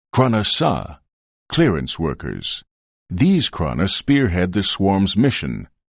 Krana Ca, clearance workers. These Krana spearhead the swarm's mission,